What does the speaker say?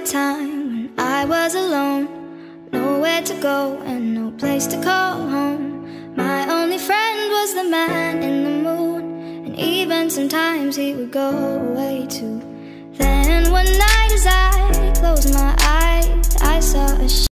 time when I was alone, nowhere to go and no place to call home. My only friend was the man in the moon, and even sometimes he would go away too. Then one night as I closed my eyes, I saw a